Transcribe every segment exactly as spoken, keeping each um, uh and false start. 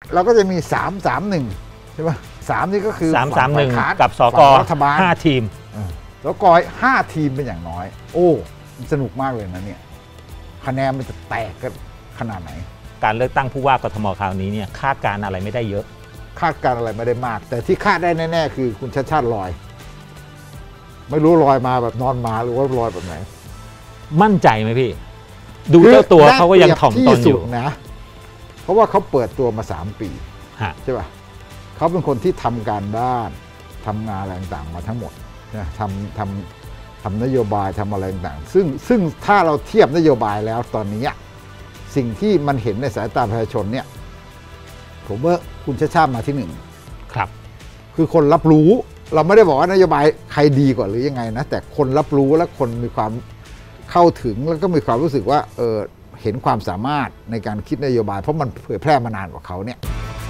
เราก็จะมีสามสามหนึ่งใช่ป่ะสามนี่ก็คือสามสามหนึ่งกับสกรัฐบาลห้าทีมสกห้าทีมเป็นอย่างน้อยโอ้สนุกมากเลยนะเนี่ยคะแนนมันจะแตกกันขนาดไหนการเลือกตั้งผู้ว่ากทมคราวนี้เนี่ยคาดการอะไรไม่ได้เยอะคาดการอะไรไม่ได้มากแต่ที่คาดได้แน่ๆคือคุณชาติชาติลอยไม่รู้ลอยมาแบบนอนมาหรือว่าลอยแบบไหนมั่นใจไหมพี่ดูเจ้าตัวเขาก็ยังถ่อมตนอยู่นะเพราะว่าเขาเปิดตัวมาสามปีใช่ป่ะเขาเป็นคนที่ทำการบ้านทำงานอะไรต่างๆมาทั้งหมดนะทำทำทำนโยบายทำอะไรต่างๆซึ่งซึ่งถ้าเราเทียบนโยบายแล้วตอนนี้สิ่งที่มันเห็นในสายตาประชาชนเนี่ยผมว่าคุณชาติชาติมาที่หนึ่งครับคือคนรับรู้เราไม่ได้บอกว่านโยบายใครดีกว่าหรือยังไงนะแต่คนรับรู้และคนมีความเข้าถึงแล้วก็มีความรู้สึกว่าเออเห็นความสามารถในการคิดนโยบายเพราะมันเผยแพร่มานานกว่าเขาเนี่ย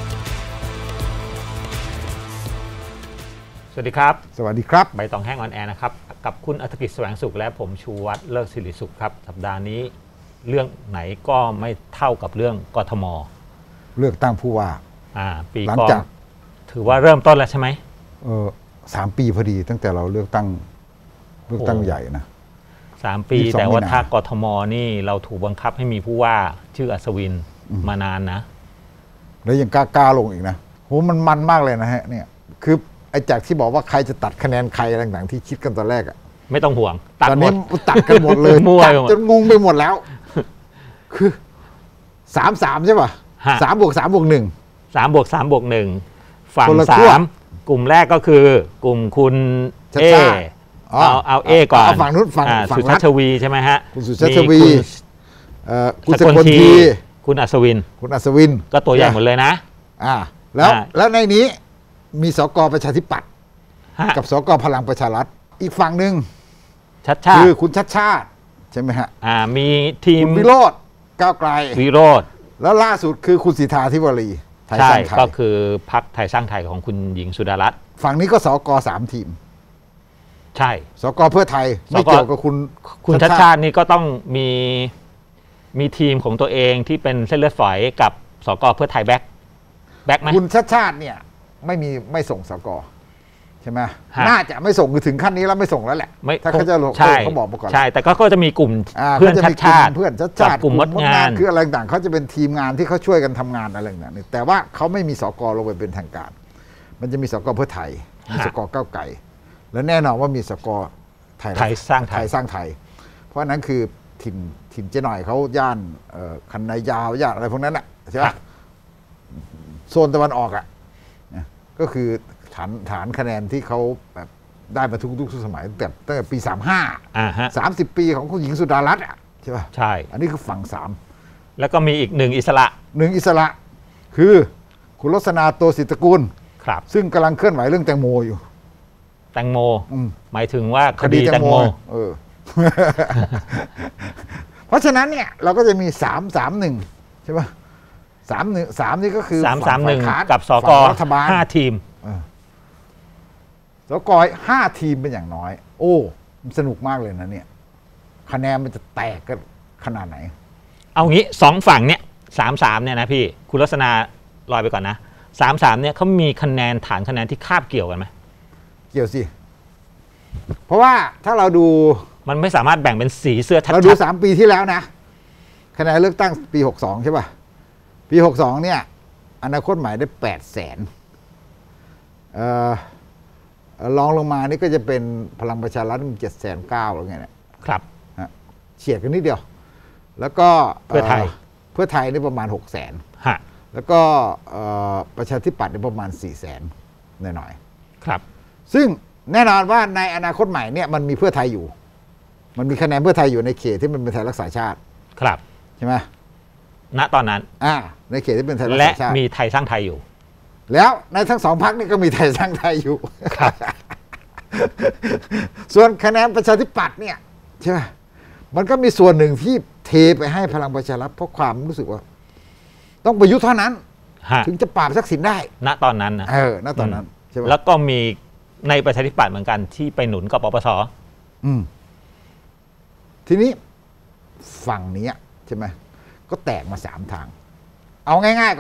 สวัสดีครับสวัสดีครับใบตองแห้งออนแอร์นะครับกับคุณอัธกิจแสวงสุขและผมชูวัฒน์เลิศศิริสุขครับสัปดาห์นี้เรื่องไหนก็ไม่เท่ากับเรื่องกทมเลือกตั้งผู้ว่าอ่าปีก่อนถือว่าเริ่มต้นแล้วใช่ไหมเออสามปีพอดีตั้งแต่เราเลือกตั้งเลือกตั้งใหญ่นะสามปีแต่ว่าถ้ากทมนี่เราถูกบังคับให้มีผู้ว่าชื่ออัศวินมานานนะแล้วยังกล้ากล้าลงอีกนะโหมันมันมากเลยนะฮะเนี่ยคือไอ้จากที่บอกว่าใครจะตัดคะแนนใครต่างๆที่คิดกันตอนแรกอะไม่ต้องห่วงตอนนี้ตัดกันหมดเลยจนงงไปหมดแล้วคือสามสามใช่ป่ะสามบวกสามบวกหนึ่งสามบวกสามบวกหนึ่งฝั่งสามกลุ่มแรกก็คือกลุ่มคุณเอเอาเอาเอก่อนฝั่งนู้นฝั่งสุชาติชวีใช่ไหมฮะคุณสุชาติชวีคุณสกลทีคุณอัศวินคุณอัศวินก็ตัวใหญ่หมดเลยนะอ่าแล้วแล้วในนี้มีสกประชาธิปัตย์กับสกพลังประชารัฐอีกฝั่งหนึ่งชัดชาติคือคุณชัดชาติใช่ไหมฮะอ่ามีทีมวิโรจน์ก้าวไกลวิโรจน์แล้วล่าสุดคือคุณสิทธาธิวรีไทยสร้างไทยก็คือพรรคไทยสร้างไทยของคุณหญิงสุดารัตน์ฝั่งนี้ก็สกสามทีมใช่สกเพื่อไทยไม่เกี่ยวกับคุณคุณชัดชาตินี่ก็ต้องมีมีทีมของตัวเองที่เป็นเส้นเลือดฝอยกับสกเพื่อไทยแบ็คแบ็คไหมคุณชัดชาติเนี่ยไม่มีไม่ส่งสกใช่ไหมน่าจะไม่ส่งถึงขั้นนี้แล้วไม่ส่งแล้วแหละถ้าเขาจะลงเขาบอกมาก่อนใช่แต่ก็จะมีกลุ่มเพื่อนชัดชาติเพื่อนชัดชาติกลุ่มมดงานคืออะไรต่างเขาจะเป็นทีมงานที่เขาช่วยกันทำงานอะไรต่างๆแต่ว่าเขาไม่มีสกลงไปเป็นทางการมันจะมีสกเพื่อไทยมีสกก้าวไกลและแน่นอนว่ามีสกไทยสร้างไทยสร้างไทยเพราะนั้นคือถิ่นถิ่นเจ๊หน่อยเขาย่านคันนายาวย่านอะไรพวกนั้นแหละใช่ไหมโซนตะวันออกอ่ะก็คือฐานฐานคะแนนที่เขาแบบได้มาทุกทุกสมัยแต่ตั้งแต่ปีสามห้าสามสิบปีของคุณหญิงสุดารัตน์อ่ะใช่ป่ะใช่อันนี้คือฝั่งสามแล้วก็มีอีกหนึ่งอิสระหนึ่งอิสระคือคุณลักษณะโตศิตกุลครับซึ่งกำลังเคลื่อนไหวเรื่องแตงโมอยู่แตงโมหมายถึงว่าคดีแตงโมเออเพราะฉะนั้นเนี่ยเราก็จะมีสามสามหนึ่งใช่ป่ะสามหนึ่งสามนี่ก็คือสามสามหนึ่งกับสกรัฐบาลห้าทีมสกห้าทีมเป็นอย่างน้อยโอ้มันสนุกมากเลยนะเนี่ยคะแนนมันจะแตกกันขนาดไหนเอางี้สองฝั่งเนี่ยสามสามเนี่ยนะพี่คุณลักษณะลอยไปก่อนนะสามสามเนี่ยเขามีคะแนนฐานคะแนนที่คาบเกี่ยวกันไหมเกี่ยวสิเพราะว่าถ้าเราดูมันไม่สามารถแบ่งเป็นสีเสื้อชัดๆเราดูสามปีที่แล้วนะคะแนนเลือกตั้งปีหกสองใช่ป่ะปีหกสองเนี่ยอนาคตใหม่ได้แปดแสนเอ่อรองลงมานี่ก็จะเป็นพลังประชารัฐมันเจ็ดแสนเก้าหรือไงเนี่ยครับเฉียดกันนิดเดียวแล้วก็เพื่อไทยเพื่อไทยนี่ประมาณหกแสนแล้วก็ประชาธิปัตย์นี่ประมาณสี่แสนหน่อยๆครับซึ่งแน่นอนว่าในอนาคตใหม่เนี่ยมันมีเพื่อไทยอยู่มันมีคะแนนเพื่อไทยอยู่ในเขตที่มันเป็นไทยรักษาชาติครับใช่ไหมณตอนนั้นอ่าในเขตที่เป็นไทยรักษาชาติและมีไทยสร้างไทยอยู่แล้วในทั้งสองพรรคนี่ก็มีไทยสร้างไทยอยู่ครับส่วนคะแนนประชาธิปัตย์เนี่ยใช่ไหมมันก็มีส่วนหนึ่งที่เทไปให้พลังประชารัฐเพราะความรู้สึกว่าต้องประยุทธ์เท่านั้นถึงจะปราบทักษิณได้ณตอนนั้นนะเออณตอนนั้นใช่ไหมแล้วก็มีในประชาธิปัตย์เหมือนกันที่ไปหนุนกับปปสอืมทีนี้ฝั่งนี้ใช่ไหมก็แตกมาสามทางเอาง่ายๆก่อน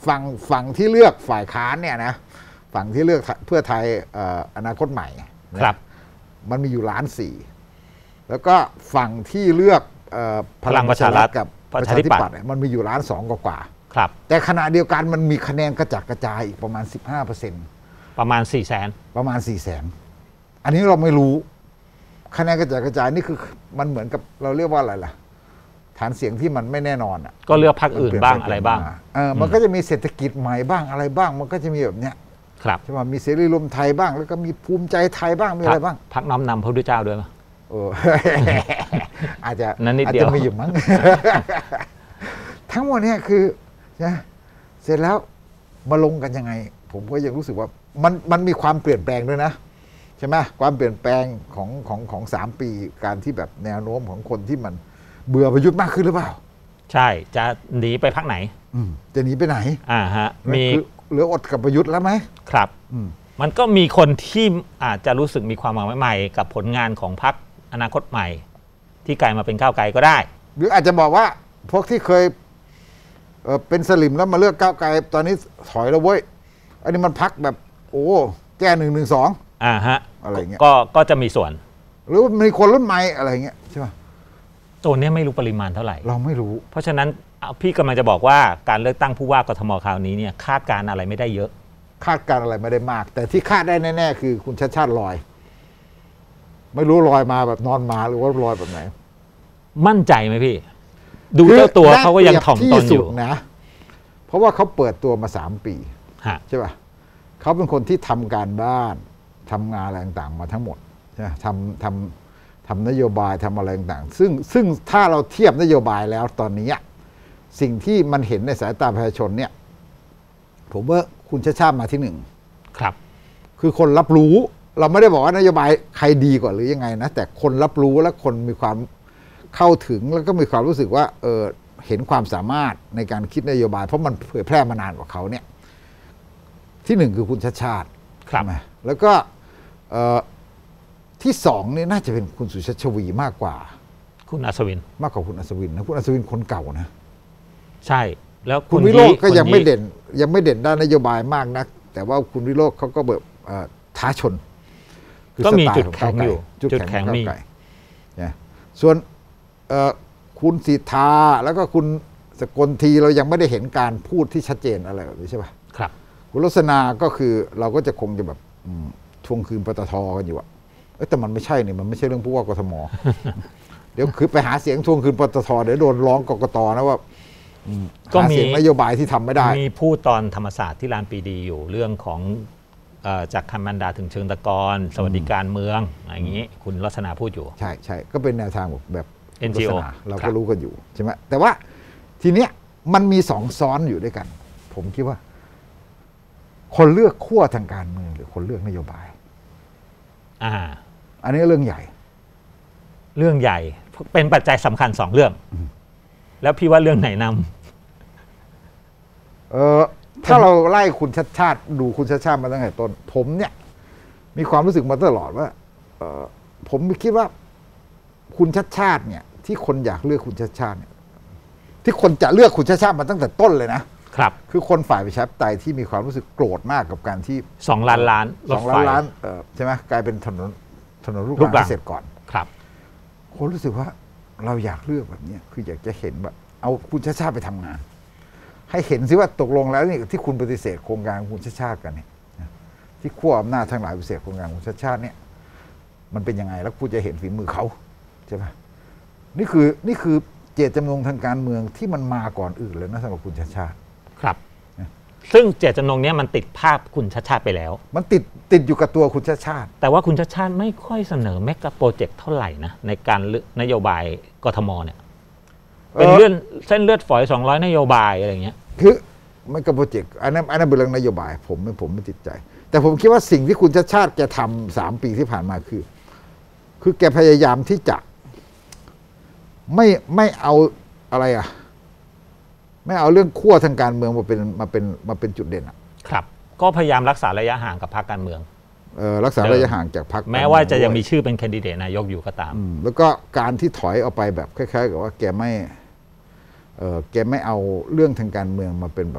ฝั่งฝั่งที่เลือกฝ่ายค้านเนี่ยนะฝั่งที่เลือกเพื่อไทยอนาคตใหม่ครับมันมีอยู่ล้านสี่แล้วก็ฝั่งที่เลือกพลังประชารัฐกับประชาธิปัตย์มันมีอยู่ล้านสองกว่าครับแต่ขณะเดียวกันมันมีคะแนนกระจัดกระจายอีกประมาณ สิบห้าเปอร์เซ็นต์ประมาณสี่แสนประมาณสี่แสนอันนี้เราไม่รู้คะแนนกระจายกระจายนี่คือมันเหมือนกับเราเรียกว่าอะไรล่ะฐานเสียงที่มันไม่แน่นอนอ่ะก็เลือกพรรคอื่นบ้างอะไรบ้างเออมันก็จะมีเศรษฐกิจใหม่บ้างอะไรบ้างมันก็จะมีแบบเนี้ยครับใช่ไหมมีเสรีรวมไทยบ้างแล้วก็มีภูมิใจไทยบ้างมีอะไรบ้างพรรคน้อมนำพระพุทธเจ้าด้วยมั้ยโอ้อาจจะอาจจะมีอยู่มั้งทั้งหมดเนี่ยคือนะเสร็จแล้วมาลงกันยังไงผมก็ยังรู้สึกว่ามันมันมีความเปลี่ยนแปลงด้วยนะใช่ไหมความเปลี่ยนแปลงของของของสามปีการที่แบบแนวโน้มของคนที่มันเบื่อประยุทธ์มากขึ้นหรือเปล่าใช่จะหนีไปพรรคไหนจะหนีไปไหนอ่าฮะมีเหลืออดกับประยุทธ์แล้วไหมครับมันก็มีคนที่อาจจะรู้สึกมีความหวังใหม่กับผลงานของพรรคอนาคตใหม่ที่กลายมาเป็นก้าวไกลก็ได้หรืออาจจะบอกว่าพวกที่เคยเออเป็นสลิมแล้วมาเลือกก้าวไกลตอนนี้ถอยแล้วเว้ยอันนี้มันพักแบบโอ้แก้หนึ่งหนึ่งสองอ่าฮะอะไรเงี้ยก็ก็จะมีส่วนหรือมีคนรุ่นใหม่อะไรเงี้ยใช่ไหมตัวนี้ไม่รู้ปริมาณเท่าไหร่เราไม่รู้เพราะฉะนั้นพี่กำลังจะบอกว่าการเลือกตั้งผู้ว่ากทมคราวนี้เนี่ยคาดการอะไรไม่ได้เยอะคาดการอะไรไม่ได้มากแต่ที่คาดได้แน่ๆคือคุณชาติชาติลอยไม่รู้ลอยมาแบบนอนมาหรือว่าลอยแบบไหนมั่นใจไหมพี่ดูเจ้าตัวเขาก็ยังถ่อมตนอยู่นะเพราะว่าเขาเปิดตัวมาสามปีใช่ป่ะเขาเป็นคนที่ทำการบ้านทำงานอะไรต่างๆมาทั้งหมดใช่ไหมทำทำทำนโยบายทำอะไรต่างๆซึ่งซึ่งถ้าเราเทียบนโยบายแล้วตอนนี้สิ่งที่มันเห็นในสายตาประชาชนเนี่ยผมว่าคุณชาติชาติมาที่หนึ่งครับคือคนรับรู้เราไม่ได้บอกว่านโยบายใครดีกว่าหรือยังไงนะแต่คนรับรู้และคนมีความเข้าถึงแล้วก็มีความรู้สึกว่าเออเห็นความสามารถในการคิดนโยบายเพราะมันเผยแพร่มานานกว่าเขาเนี่ยที่หนึ่งคือคุณชาติชาติใช่ไหมแล้วก็ที่สองนี่น่าจะเป็นคุณสุชาติชวีมากกว่าคุณอัศวินมากกว่าคุณอัศวินนะคุณอัศวินคนเก่านะใช่แล้วคุณวิโรจน์ก็ยังไม่เด่นยังไม่เด่นด้านนโยบายมากนักแต่ว่าคุณวิโรจน์เขาก็แบบท้าชนก็มีจุดแข็งอยู่จุดแข็งมีนะส่วนคุณสิทธาแล้วก็คุณสกลทีเรายังไม่ได้เห็นการพูดที่ชัดเจนอะไรแบบนี้ใช่ป่ะครับคุณลักษณะก็คือเราก็จะคงจะแบบทวงคืนปตทกันอยู่อะแต่มันไม่ใช่เนี่ยมันไม่ใช่เรื่องผู้ว่ากทมเดี๋ยวคือไปหาเสียงทวงคืนปตทเดี๋ยวโดนร้องกกตนะว่าก็มีนโยบายที่ทำไม่ได้มีพูดตอนธรรมศาสตร์ที่ลานปรีดีอยู่เรื่องของจากคำบรรดาถึงเชิงตะกอนสวัสดิการเมืองอย่างนี้คุณลักษณะพูดอยู่ใช่ใช่ก็เป็นแนวทางแบบเอ็น จี โอเราก็รู้กันอยู่ใช่ไหมแต่ว่าทีเนี้ยมันมีสองซ้อนอยู่ด้วยกันผมคิดว่าคนเลือกขั้วทางการเมืองหรือคนเลือกนโยบายอ่าอันนี้เรื่องใหญ่เรื่องใหญ่เป็นปัจจัยสำคัญสองเรื่องแล้วพี่ว่าเรื่องไหนนำเออถ้าเราไล่คุณชัดชาติดูคุณชัดชาติมาตั้งแต่ต้นผมเนี่ยมีความรู้สึกมาตลอดว่าเออผมคิดว่าคุณชัดชาติเนี่ยที่คนอยากเลือกคุณชัดชาติเนี่ยที่คนจะเลือกคุณชัดชาติมาตั้งแต่ต้นเลยนะครับคือคนฝ่ายประชาธิปไตยที่มีความรู้สึกโกรธมากกับการที่สองล้านล้านสองล้านล้านใช่ไหมกลายเป็นถนนถนนลูกรังเสร็จก่อนครับคนรู้สึกว่าเราอยากเลือกแบบนี้คืออยากจะเห็นแบบเอาคุณชาติชาติไปทำงานให้เห็นสิว่าตกลงแล้วนี่ที่คุณปฏิเสธโครงการคุณชาติชาติกันเนี่ยที่ขั้วอำนาจทั้งหลายปฏิเสธโครงการคุณชาติชาติเนี่ยมันเป็นยังไงแล้วคุณจะเห็นฝีมือเขาใช่ไหมนี่คือนี่คือเจตจำนงทางการเมืองที่มันมาก่อนอื่นเลยนะสำหรับคุณชาติชาติครับซึ่งเจตจำนงนี้มันติดภาพคุณชาติชาติไปแล้วมันติดติดอยู่กับตัวคุณชาติชาติแต่ว่าคุณชาติชาติไม่ค่อยเสนอเมกะโปรเจกต์เท่าไหร่นะในการนโยบายกทมเนี่ยเป็นเลื่อนเส้นเลือดฝอยสองร้อยนโยบายอะไรเงี้ยคือเมกะโปรเจกต์อันนั้นอันนั้นเป็นเรื่องนโยบายผมไม่ผมไม่ติดใจแต่ผมคิดว่าสิ่งที่คุณชาติชาติแกทำสามปีที่ผ่านมาคือ คือแกพยายามที่จะไม่ไม่เอาอะไรอ่ะไม่เอาเรื่องขั้วทางการเมืองมาเป็นมาเป็นมาเป็นจุดเด่นอ่ะครับก็พยายามรักษาระยะห่างกับพรรคการเมืองเออรักษาระยะห่างจากพรรคแม้ว่าจะยังมีชื่อเป็นแคนดิเดตนายกอยู่ก็ตามแล้วก็การที่ถอยออกไปแบบคล้ายๆกับว่าแกไม่เออแกไม่เอาเรื่องทางการเมืองมาเป็นแบบ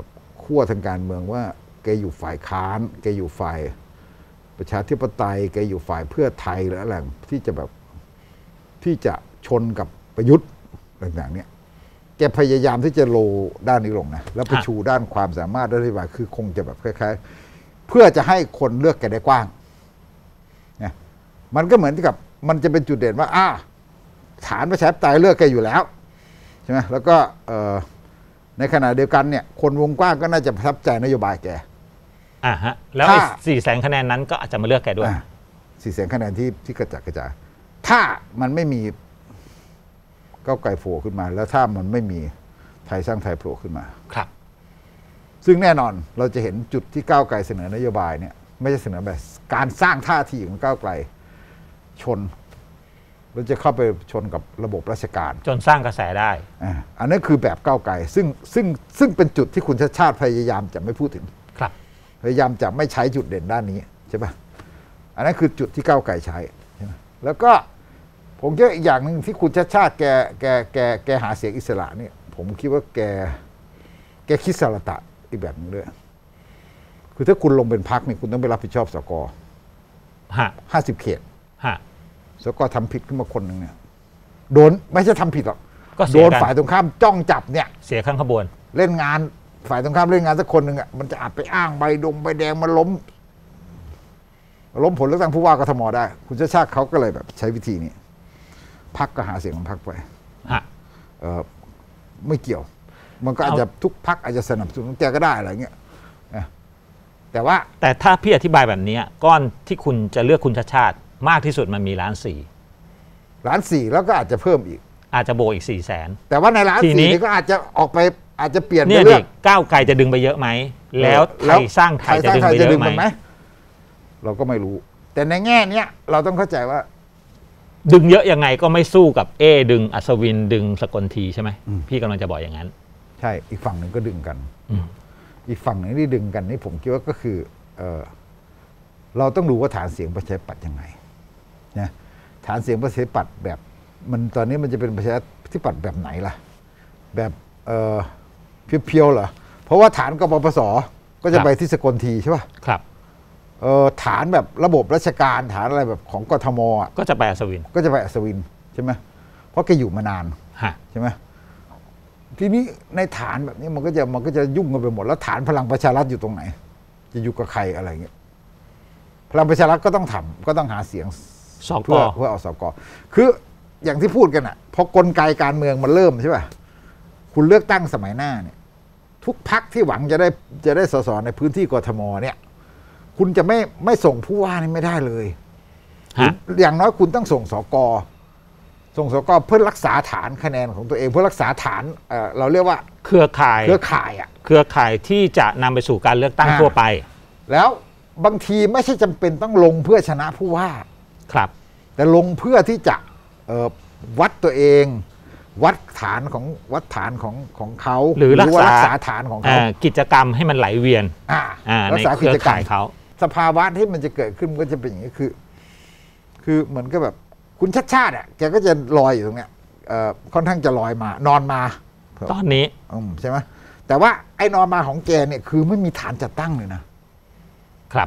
ขั้วทางการเมืองว่าแกอยู่ฝ่ายค้านแกอยู่ฝ่ายประชาธิปไตยแกอยู่ฝ่ายเพื่อไทยหรืออะไรที่จะแบบที่จะชนกับประยุทธ์ต่างๆเนี่ยแกพยายามที่จะโลด้านนี้ลงนะแล้วไปชูด้านความสามารถด้านนโยบายคือคงจะแบบคล้ายๆเพื่อจะให้คนเลือกแกได้กว้างเนี่ยมันก็เหมือนกับมันจะเป็นจุดเด่นว่าอ่าฐานประชาธิปไตยเลือกแกอยู่แล้วใช่ไหมแล้วก็ในขณะเดียวกันเนี่ยคนวงกว้างก็น่าจะประทับใจนโยบายแกอ่าฮะแล้วไอ้สี่แสนคะแนนนั้นก็อาจจะมาเลือกแกด้วยสี่แสนคะแนนที่ที่กระจัดกระจายถ้ามันไม่มีก้าวไกลโผล่ขึ้นมาแล้วถ้ามันไม่มีไทยสร้างไทยโผล่ขึ้นมาครับซึ่งแน่นอนเราจะเห็นจุดที่ก้าวไกลเสนอนโยบายเนี่ยไม่ใช่เสนอแบบการสร้างท่าทีของก้าวไกลชนเราจะเข้าไปชนกับระบบราชการจนสร้างกระแสได้อันนั้นคือแบบก้าวไกลซึ่งซึ่งซึ่งเป็นจุดที่คุณชาติชาติพยายามจะไม่พูดถึงครับพยายามจะไม่ใช้จุดเด่นด้านนี้ใช่ปะอันนั้นคือจุดที่ก้าวไกลใช้ใช่ไหมแล้วก็ผมคิดอีกอย่างหนึ่งที่คุณชาติชาติแกแกแกแกหาเสียงอิสระเนี่ยผมคิดว่าแกแกคิดสารตะอีกแบบนึงด้วยคือถ้าคุณลงเป็นพรรคเนี่ยคุณต้องไปรับผิดชอบสกห้าสิบเขตสกทำผิดขึ้นมาคนหนึ่งเนี่ยโดนไม่ใช่ทำผิดหรอกโดนฝ่ายตรงข้ามจ้องจับเนี่ยเสียข้างขบวนเล่นงานฝ่ายตรงข้ามเล่นงานสักคนหนึ่งอ่ะมันจะอาจไปอ้างใบดงใบแดงมาล้มล้มผลเลือกตั้งผู้ว่ากทมได้คุณชาติชาติเขาก็เลยแบบใช้วิธีนี้พรรคก็หาเสียงของพรรคไปเออไม่เกี่ยวมันก็อาจจะทุกพรรคอาจจะสนับสนุนแกก็ได้อะไรเงี้ยแต่ว่าแต่ถ้าพี่อธิบายแบบนี้ก้อนที่คุณจะเลือกคุณชาติชาติมากที่สุดมันมีล้านสี่ล้านสี่แล้วก็อาจจะเพิ่มอีกอาจจะโบอีกสี่แสนแต่ว่าในล้านสี่นี้ก็อาจจะออกไปอาจจะเปลี่ยนไปเลือกก้าวไกลจะดึงไปเยอะไหมแล้วไทยสร้างไทยจะดึงไปเยอะไหมเราก็ไม่รู้แต่ในแง่นี้เราต้องเข้าใจว่าดึงเยอะยังไงก็ไม่สู้กับเอดึงอัศวินดึงสกลทีใช่ไหมพี่กำลังจะบอกอย่างนั้นใช่อีกฝั่งหนึ่งก็ดึงกันอีกฝั่งหนึ่งที่ดึงกันนี่ผมคิดว่าก็คือเออเราต้องดูว่าฐานเสียงประชาธิปัตย์ยังไงนะฐานเสียงประชาธิปัตย์แบบมันตอนนี้มันจะเป็นประชาธิปัตย์แบบไหนล่ะแบบเออเพียวๆเหรอเพราะว่าฐานกปปสก็จะไปที่สกลทีใช่ป่ะครับเออฐานแบบระบบราชการฐานอะไรแบบของกทมก็จะไปอัศวินก็จะไปอัศวินใช่ไหมเพราะแกอยู่มานานใช่ไหมทีนี้ในฐานแบบนี้มันก็จะมันก็จะยุ่งกันไปหมดแล้วฐานพลังประชารัฐอยู่ตรงไหนจะอยู่กับใครอะไรเงี้ยพลังประชารัฐก็ต้องทำก็ต้องหาเสียงเพื่อเพื่อเอาสกคืออย่างที่พูดกันอ่ะพอกลไกการเมืองมันเริ่มใช่ป่ะคุณเลือกตั้งสมัยหน้าเนี่ยทุกพรรคที่หวังจะได้จะได้สสในพื้นที่กทมเนี่ยคุณจะไม่ไม่ส่งผู้ว่านี่ไม่ได้เลยอย่างน้อยคุณต้องส่งสกส่งสกเพื่อรักษาฐานคะแนนของตัวเองเพื่อรักษาฐานเอ่อเราเรียกว่าเครือข่ายเครือข่ายอ่ะเครือข่ายที่จะนำไปสู่การเลือกตั้งทั่วไปแล้วบางทีไม่ใช่จำเป็นต้องลงเพื่อชนะผู้ว่าครับแต่ลงเพื่อที่จะวัดตัวเองวัดฐานของวัดฐานของของเขาหรือรักษาฐานของเขากิจกรรมให้มันไหลเวียนรักษากิจกรรมเขาสภาวะที่มันจะเกิดขึ้นมันก็จะเป็นอย่างนี้คือคือเหมือนกับแบบคุณชาติชาติอ่ะแกก็จะลอยอยู่ตรงเนี้ยค่อนข้างจะลอยมานอนมาตอนนี้ใช่ไหมแต่ว่าไอ้นอนมาของแกเนี่ยคือไม่มีฐานจัดตั้งเลยนะครับ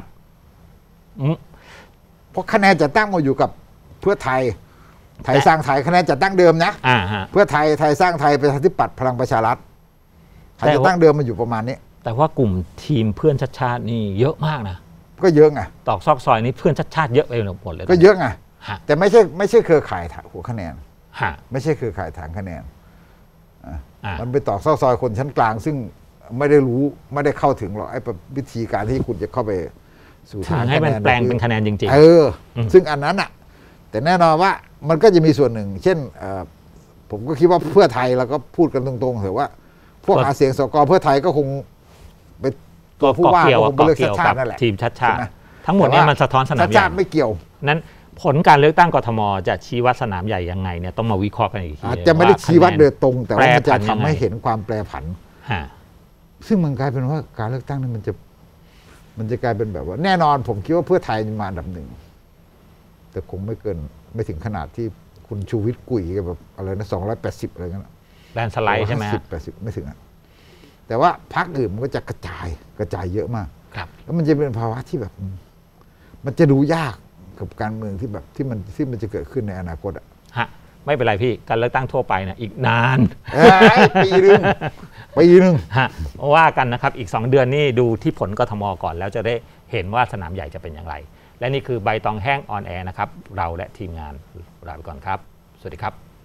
เพราะคะแนนจัดตั้งมาอยู่กับเพื่อไทยไทยสร้างไทยคะแนนจัดตั้งเดิมนะเพื่อไทยไทยสร้างไทยประชาธิปัตย์พลังประชารัฐไทยจัดตั้งเดิมมันอยู่ประมาณนี้แต่ว่ากลุ่มทีมเพื่อนชาติชาตินี่เยอะมากนะก็เยอะไงตอกซอกซอยนี้เพื่อนชาติชาติเยอะไปหมดเลยก็เยอะไงแต่ไม่ใช่ไม่ใช่เครือข่ายหัวคะแนนไม่ใช่เครือข่ายฐานคะแนนมันไปตอกซอกซอยคนชั้นกลางซึ่งไม่ได้รู้ไม่ได้เข้าถึงหรอกไอ้วิธีการที่คุณจะเข้าไปสู่ฐานคะแนนแปลงเป็นคะแนนจริงๆเออซึ่งอันนั้นอ่ะแต่แน่นอนว่ามันก็จะมีส่วนหนึ่งเช่นผมก็คิดว่าเพื่อไทยเราก็พูดกันตรงๆเถอะว่าพวกหาเสียงสกเพื่อไทยก็คงเป็นตัวผู้ว่าคงเลือกชาติชาตินั่นแหละทีมชาติชาติทั้งหมดนี้มันสะท้อนสนามใหญ่ไม่เกี่ยวนั้นผลการเลือกตั้งกทมจะชี้วัดสนามใหญ่ยังไงเนี่ยต้องมาวิเคราะห์กันอีกทีอาจจะไม่ได้ชี้วัดโดยตรงแต่ว่ามันจะทำให้เห็นความแปรผันซึ่งมันกลายเป็นว่าการเลือกตั้งนี่มันจะมันจะกลายเป็นแบบว่าแน่นอนผมคิดว่าเพื่อไทยมาอันดับหนึ่งแต่คงไม่เกินไม่ถึงขนาดที่คุณชูวิทย์กุ๋ยกับแบบอะไรนะสองร้อยแปดสิบอะไรเงี้ยแลนสไลด์ใช่ไหมสิบแปดสิบไม่ถึงอ่ะแต่ว่าพรรคอื่นมันก็จะกระจายกระจายเยอะมากแล้วมันจะเป็นภาวะที่แบบมันจะดูยากกับการเมืองที่แบบที่มันที่มันจะเกิดขึ้นในอนาคตอ่ะฮะไม่เป็นไรพี่การเลือกตั้งทั่วไปนะอีกนานปีนึงปีนึงฮะว่ากันนะครับอีกสองเดือนนี่ดูที่ผลกทมก่อนแล้วจะได้เห็นว่าสนามใหญ่จะเป็นอย่างไรและนี่คือใบตองแห้งออนแอร์นะครับเราและทีมงานลาไปก่อนครับสวัสดีครับ